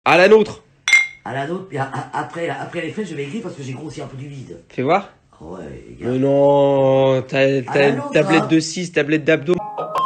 À la nôtre. À la nôtre, mais après les fêtes, je vais écrire parce que j'ai grossi un peu du vide. Fais voir. Ah ouais, les gars. Mais non, t'as À la une nôtre, tablette hein. de 6, tablette d'abdos.